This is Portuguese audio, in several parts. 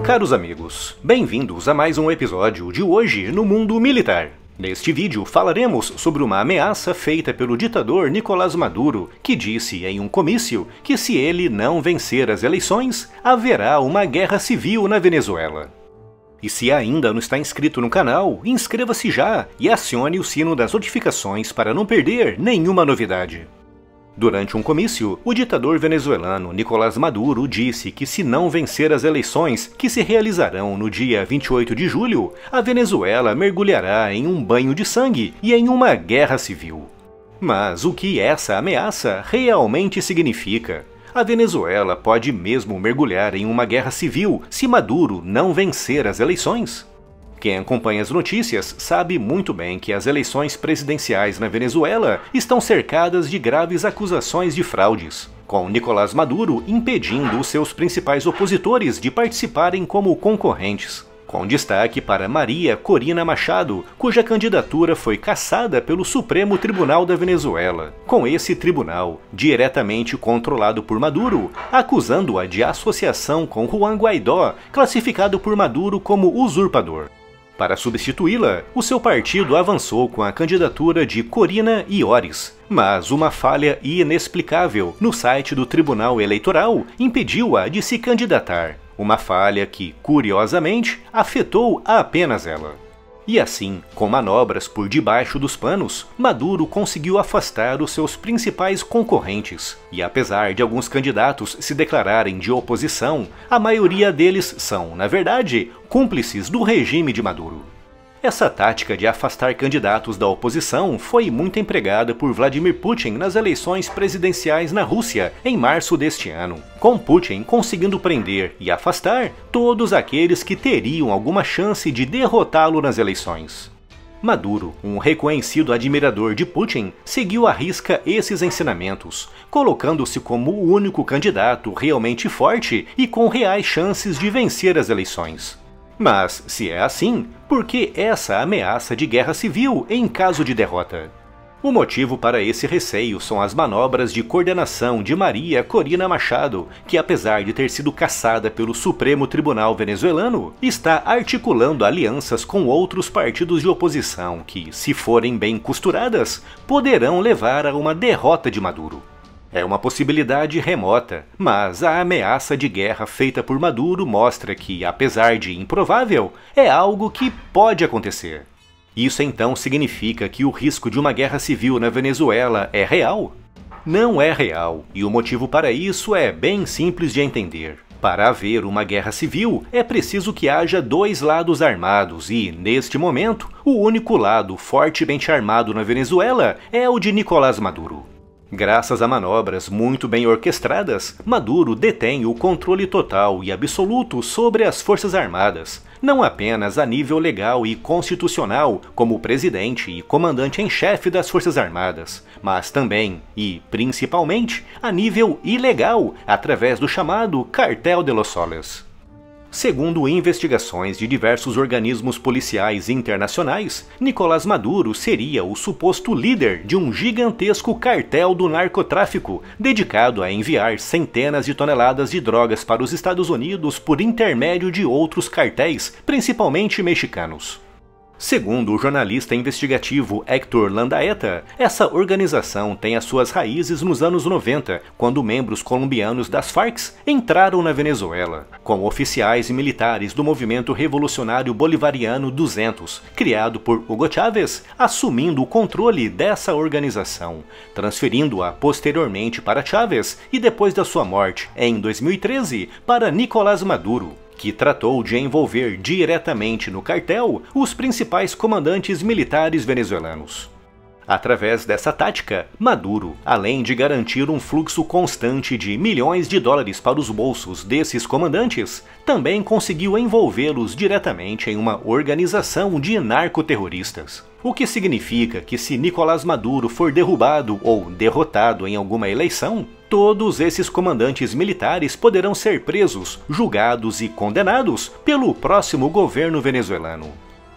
Caros amigos, bem-vindos a mais um episódio de Hoje no Mundo Militar. Neste vídeo falaremos sobre uma ameaça feita pelo ditador Nicolás Maduro, que disse em um comício que se ele não vencer as eleições, haverá uma guerra civil na Venezuela. E se ainda não está inscrito no canal, inscreva-se já e acione o sino das notificações para não perder nenhuma novidade. Durante um comício, o ditador venezuelano Nicolás Maduro disse que se não vencer as eleições que se realizarão no dia 28 de julho, a Venezuela mergulhará em um banho de sangue e em uma guerra civil. Mas o que essa ameaça realmente significa? A Venezuela pode mesmo mergulhar em uma guerra civil se Maduro não vencer as eleições? Quem acompanha as notícias sabe muito bem que as eleições presidenciais na Venezuela estão cercadas de graves acusações de fraudes, com Nicolás Maduro impedindo os seus principais opositores de participarem como concorrentes, com destaque para Maria Corina Machado, cuja candidatura foi cassada pelo Supremo Tribunal da Venezuela, com esse tribunal, diretamente controlado por Maduro, acusando-a de associação com Juan Guaidó, classificado por Maduro como usurpador. Para substituí-la, o seu partido avançou com a candidatura de Corina Iores, mas uma falha inexplicável no site do Tribunal Eleitoral impediu-a de se candidatar, uma falha que, curiosamente, afetou apenas ela. E assim, com manobras por debaixo dos panos, Maduro conseguiu afastar os seus principais concorrentes. E apesar de alguns candidatos se declararem de oposição, a maioria deles são, na verdade, cúmplices do regime de Maduro. Essa tática de afastar candidatos da oposição foi muito empregada por Vladimir Putin nas eleições presidenciais na Rússia em março deste ano, com Putin conseguindo prender e afastar todos aqueles que teriam alguma chance de derrotá-lo nas eleições. Maduro, um reconhecido admirador de Putin, seguiu à risca esses ensinamentos, colocando-se como o único candidato realmente forte e com reais chances de vencer as eleições. Mas, se é assim, por que essa ameaça de guerra civil em caso de derrota? O motivo para esse receio são as manobras de coordenação de Maria Corina Machado, que apesar de ter sido cassada pelo Supremo Tribunal venezuelano, está articulando alianças com outros partidos de oposição que, se forem bem costuradas, poderão levar a uma derrota de Maduro. É uma possibilidade remota, mas a ameaça de guerra feita por Maduro mostra que, apesar de improvável, é algo que pode acontecer. Isso então significa que o risco de uma guerra civil na Venezuela é real? Não é real, e o motivo para isso é bem simples de entender. Para haver uma guerra civil, é preciso que haja dois lados armados e, neste momento, o único lado fortemente armado na Venezuela é o de Nicolás Maduro. Graças a manobras muito bem orquestradas, Maduro detém o controle total e absoluto sobre as Forças Armadas, não apenas a nível legal e constitucional, como presidente e comandante em chefe das Forças Armadas, mas também, e principalmente, a nível ilegal, através do chamado Cartel de los Soles. Segundo investigações de diversos organismos policiais internacionais, Nicolás Maduro seria o suposto líder de um gigantesco cartel do narcotráfico, dedicado a enviar centenas de toneladas de drogas para os Estados Unidos por intermédio de outros cartéis, principalmente mexicanos. Segundo o jornalista investigativo Héctor Landaeta, essa organização tem as suas raízes nos anos 90, quando membros colombianos das Farc entraram na Venezuela, com oficiais e militares do Movimento Revolucionário Bolivariano 200, criado por Hugo Chávez, assumindo o controle dessa organização, transferindo-a posteriormente para Chávez e depois da sua morte, em 2013, para Nicolás Maduro, que tratou de envolver diretamente no cartel os principais comandantes militares venezuelanos. Através dessa tática, Maduro, além de garantir um fluxo constante de milhões de dólares para os bolsos desses comandantes, também conseguiu envolvê-los diretamente em uma organização de narcoterroristas. O que significa que se Nicolás Maduro for derrubado ou derrotado em alguma eleição, todos esses comandantes militares poderão ser presos, julgados e condenados pelo próximo governo venezuelano.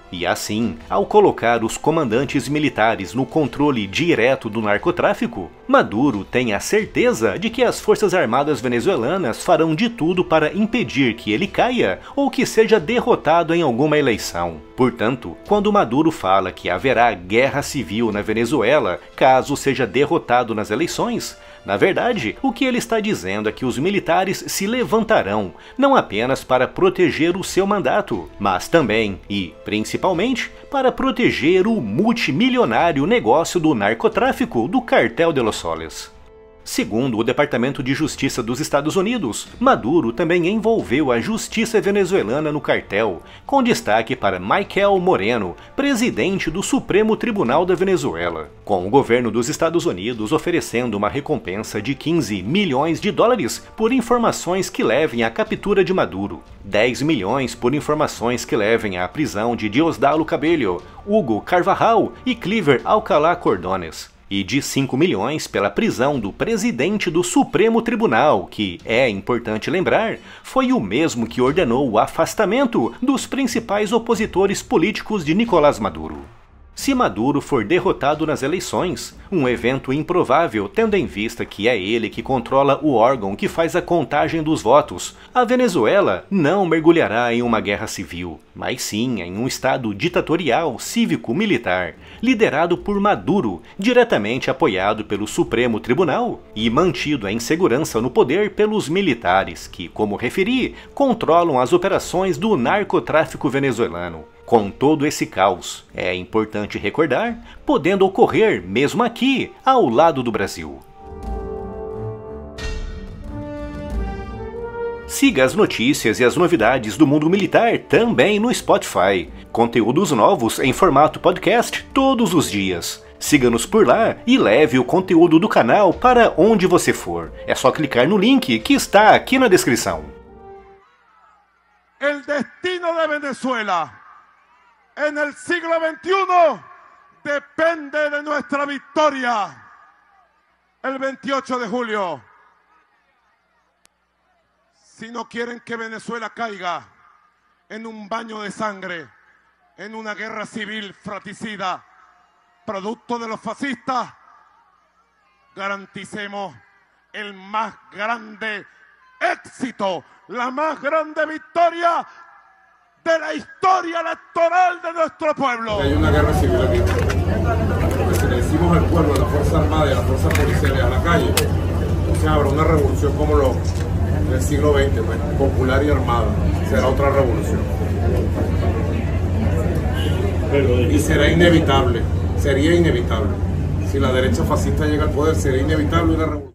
E assim, ao colocar os comandantes militares no controle direto do narcotráfico, Maduro tem a certeza de que as forças armadas venezuelanas farão de tudo para impedir que ele caia ou que seja derrotado em alguma eleição. Portanto, quando Maduro fala que haverá guerra civil na Venezuela caso seja derrotado nas eleições, na verdade, o que ele está dizendo é que os militares se levantarão, não apenas para proteger o seu mandato, mas também, e principalmente, para proteger o multimilionário negócio do narcotráfico do Cartel de Los Soles. Segundo o Departamento de Justiça dos Estados Unidos, Maduro também envolveu a justiça venezuelana no cartel, com destaque para Michael Moreno, presidente do Supremo Tribunal da Venezuela, com o governo dos Estados Unidos oferecendo uma recompensa de 15 milhões de dólares por informações que levem à captura de Maduro, 10 milhões por informações que levem à prisão de Diosdado Cabello, Hugo Carvajal e Cliver Alcalá Cordones, e de 5 milhões pela prisão do presidente do Supremo Tribunal, que, é importante lembrar, foi o mesmo que ordenou o afastamento dos principais opositores políticos de Nicolás Maduro. Se Maduro for derrotado nas eleições, um evento improvável tendo em vista que é ele que controla o órgão que faz a contagem dos votos, a Venezuela não mergulhará em uma guerra civil, mas sim em um estado ditatorial cívico-militar, liderado por Maduro, diretamente apoiado pelo Supremo Tribunal e mantido em segurança no poder pelos militares que, como referi, controlam as operações do narcotráfico venezuelano. Com todo esse caos, é importante recordar, podendo ocorrer mesmo aqui, ao lado do Brasil. Siga as notícias e as novidades do mundo militar também no Spotify. Conteúdos novos em formato podcast todos os dias. Siga-nos por lá e leve o conteúdo do canal para onde você for. É só clicar no link que está aqui na descrição. El destino de Venezuela en el siglo XXI depende de nuestra victoria el 28 de julio. Si no quieren que Venezuela caiga en un baño de sangre, en una guerra civil fratricida, producto de los fascistas, garanticemos el más grande éxito, la más grande victoria de la historia electoral de nuestro pueblo. Hay una guerra civil aquí. Porque si le decimos al pueblo, a la Fuerza Armada y a la Fuerza Policial a la calle, se habrá una revolución como lo del siglo XX, pues, popular y armada. Será otra revolución. Y será inevitable, sería inevitable. Si la derecha fascista llega al poder, sería inevitable una revolución.